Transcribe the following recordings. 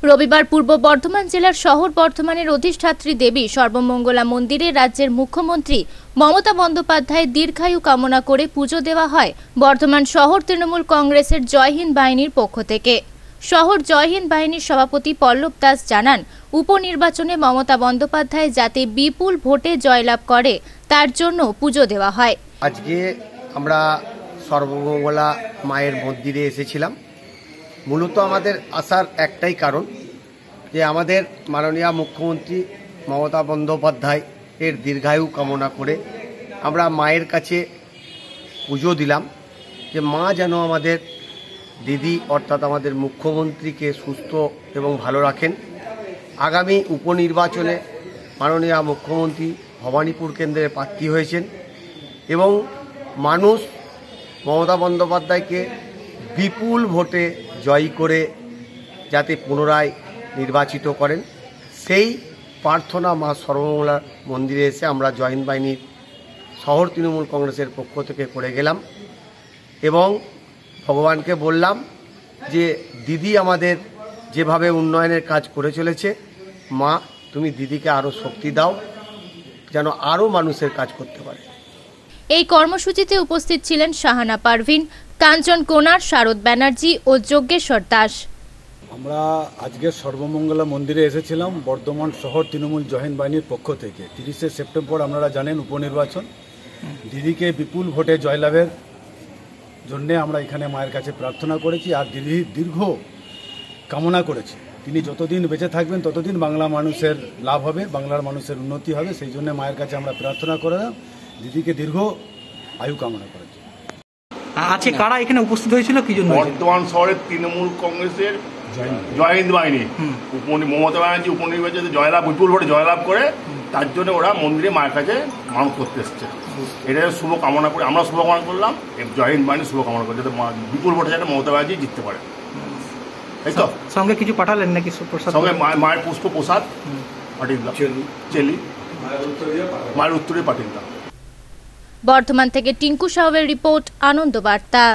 রবিবার পূর্ব বর্ধমান জেলার শহর বর্ধমানের অধিষ্ঠাত্রী দেবী সর্বমঙ্গলা মন্দিরে রাজ্যের মুখ্যমন্ত্রী মমতা বন্দ্যোপাধ্যায়ের দীর্ঘায়ু কামনা করে পুজো দেওয়া হয় বর্ধমান শহর তৃণমূল কংগ্রেসের জয় হিন্দ বাহিনীর পক্ষ থেকে। শহর জয় হিন্দ বাহিনীর সভাপতি পল্লব দাস জানান, উপনির্বাচনে মমতা বন্দ্যোপাধ্যায় যাতে বিপুল ভোটে জয়লাভ করে তার জন্য পুজো দেওয়া হয়। আজকে আমরা সর্বমঙ্গলা মায়ের মন্দিরে এসেছিলাম। মূলত আমাদের আসার একটাই কারণ যে আমাদের মাননীয় মুখ্যমন্ত্রী মমতা বন্দ্যোপাধ্যায় এর দীর্ঘায়ু কামনা করে আমরা মায়ের কাছে পুজো দিলাম যে মা যেন আমাদের দিদি অর্থাৎ আমাদের মুখ্যমন্ত্রীকে সুস্থ এবং ভালো রাখেন। আগামী উপনির্বাচনে মাননীয় মুখ্যমন্ত্রী ভবানীপুর কেন্দ্রের প্রার্থী হয়েছেন এবং মানুষ মমতা বন্দ্যোপাধ্যায়কে বিপুল ভোটে জয়ী করে যাতে পুনরায় নির্বাচিত করেন, সেই প্রার্থনা মা সর্বমঙ্গলা মন্দিরে এসে আমরা জয় হিন্দ বাহিনীর শহর তৃণমূল কংগ্রেসের পক্ষ থেকে করে গেলাম এবং ভগবানকে বললাম যে দিদি আমাদের যেভাবে উন্নয়নের কাজ করে চলেছে, মা তুমি দিদিকে আরও শক্তি দাও যেন আরও মানুষের কাজ করতে পারে। এই কর্মসূচিতে উপস্থিত ছিলেন শাহানা পারভিন, কাঞ্চন কোনার, শারদ ব্যানার্জি ও যজ্ঞেশ্বর দাস। আমরা আজকে সর্বমঙ্গলা মন্দিরে এসেছিলাম বর্ধমান শহর তৃণমূল জয় হিন্দ বাহিনীর পক্ষ থেকে। 30শে সেপ্টেম্বর আপনারা জানেন উপনির্বাচন, দিদিকে বিপুল ভোটে জয়লাভের জন্য আমরা এখানে মায়ের কাছে প্রার্থনা করেছি আর দিদির দীর্ঘ কামনা করেছি। তিনি যতদিন বেঁচে থাকবেন ততদিন বাংলা মানুষের লাভ হবে, বাংলার মানুষের উন্নতি হবে, সেই জন্য মায়ের কাছে আমরা প্রার্থনা করলাম, দিদিকে দীর্ঘ আয়ু কামনা করেছি। আজকে কারা এখানে উপস্থিত হয়েছিল কি জন্য? বর্ধমান শহরের তৃণমূল কংগ্রেসের জয় হিন্দ বাহিনী মমতা ব্যানার্জি উপনির্বাচনে জয়লাভ বিপুল ভোটে জয়লাভ করে তার জন্য ওরা মন্দিরে মায়ের কাছে মানত করতে এসছে। এটা শুভ কামনা করে আমরা শুভ কামনা করলাম, জয় হিন্দ বাহিনী শুভ কামনা করে যাতে বিপুল ভোটে যাতে মমতা ব্যানার্জি জিততে পারে। তাই তো সঙ্গে কিছু পাঠালেন নাকি? সঙ্গে মায়ের পুষ্প প্রসাদ পাঠিয়ে দিলাম, চেলি মায়ের উত্তরে পাঠিয়ে দিলাম। বর্ধমান থেকে টিঙ্কু সাহেবের রিপোর্ট, আনন্দ বার্তা।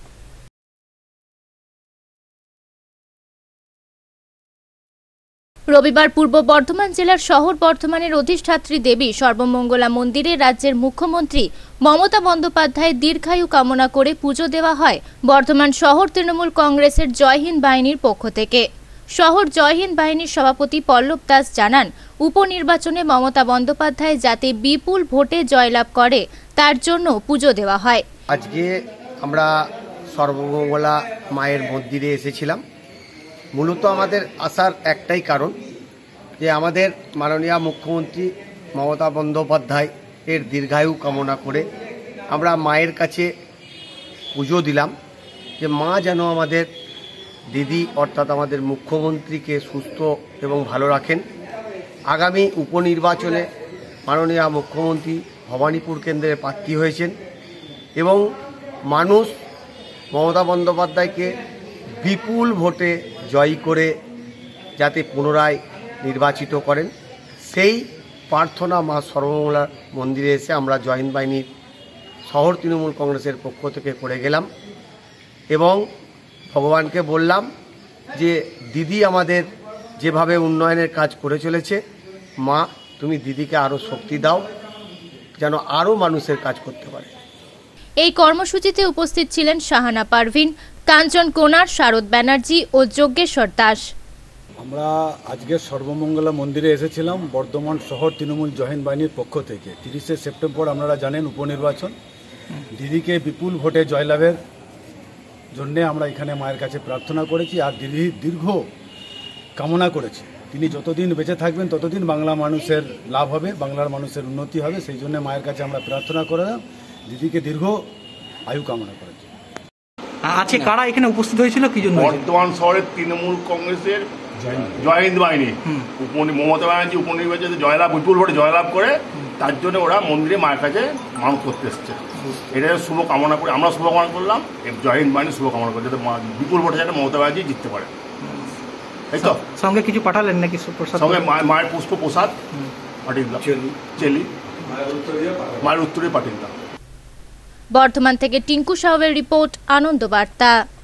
রবিবার পূর্ব বর্ধমান জেলার শহর বর্ধমানের অধিষ্ঠাত্রী দেবী সর্বমঙ্গলা মন্দিরে রাজ্যের মুখ্যমন্ত্রী মমতা বন্দ্যোপাধ্যায়ের দীর্ঘায়ু কামনা করে পুজো দেওয়া হয় বর্ধমান শহর তৃণমূল কংগ্রেসের জয় হিন্দ বাহিনীর পক্ষ থেকে। শহর জয় হিন্দ বাহিনীর সভাপতি পল্লব দাস জানান, উপনির্বাচনে মমতা বন্দ্যোপাধ্যায় যাতে বিপুল ভোটে জয়লাভ করে তার জন্য পুজো দেওয়া হয়। আজকে আমরা সর্বমঙ্গলা মায়ের মন্দিরে এসেছিলাম। মূলত আমাদের আসার একটাই কারণ যে আমাদের মাননীয় মুখ্যমন্ত্রী মমতা বন্দ্যোপাধ্যায় এর দীর্ঘায়ু কামনা করে আমরা মায়ের কাছে পুজো দিলাম যে মা যেন আমাদের দিদি অর্থাৎ আমাদের মুখ্যমন্ত্রীকে সুস্থ এবং ভালো রাখেন। আগামী উপনির্বাচনে মাননীয় মুখ্যমন্ত্রী ভবানীপুর কেন্দ্রের প্রার্থী হয়েছেন এবং মানুষ মমতা বন্দ্যোপাধ্যায়কে বিপুল ভোটে জয়ী করে যাতে পুনরায় নির্বাচিত করেন, সেই প্রার্থনা মা সর্বমঙ্গলা মন্দিরে এসে আমরা জয় হিন্দ বাহিনীর শহর তৃণমূল কংগ্রেসের পক্ষ থেকে করে গেলাম এবং ভগবানকে বললাম যে দিদি আমাদের যেভাবে উন্নয়নের কাজ করে চলেছে, মা তুমি দিদিকে আরও শক্তি দাও যেন আরও মানুষের কাজ করতে পারে। এই কর্মসূচিতে উপস্থিত ছিলেন শাহানা পারভিন, কাঞ্চন কোনার, শারদ ব্যানার্জি ও যজ্ঞেশ্বর দাস। আমরা আজকে সর্বমঙ্গলা মন্দিরে এসেছিলাম বর্ধমান শহর তৃণমূল জয় হিন্দ বাহিনীর পক্ষ থেকে। 30শে সেপ্টেম্বর আপনারা জানেন উপনির্বাচন, দিদিকে বিপুল ভোটে জয়লাভের জন্য আমরা এখানে মায়ের কাছে প্রার্থনা করেছি আর দিদির দীর্ঘ কামনা করেছি। তিনি যতদিন বেঁচে থাকবেন ততদিন বাংলা মানুষের লাভ হবে, বাংলার মানুষের উন্নতি হবে, সেই জন্য মায়ের কাছে আমরা প্রার্থনা করলাম, দিদিকে দীর্ঘ আয়ু কামনা করেছি। আজকে কারা এখানে উপস্থিত হয়েছিল কি জন্য? বর্ধমান শহরের তৃণমূল কংগ্রেসের জয় হিন্দ বাহিনী মমতা ব্যানার্জি উপনির্বাচনে জয়লাভ বিপুল ভোটে জয়লাভ করে তার জন্য ওরা মন্দিরে মায়ের কাছে মানত করতে এসছে। এটা শুভ কামনা করে আমরা শুভ কামনা করলাম, জয় হিন্দ বাহিনী শুভ কামনা করে যাতে বিপুল ভোটে যাতে মমতা ব্যানার্জি জিততে পারে। তাই তো সঙ্গে কিছু পাঠালেন নাকি? সঙ্গে মায়ের পুষ্প প্রসাদ পাঠিয়ে দিলাম, চেলি মায়ের উত্তরে পাঠিয়ে দিলাম। বর্ধমান থেকে টিঙ্কু সাহেবের রিপোর্ট, আনন্দ বার্তা।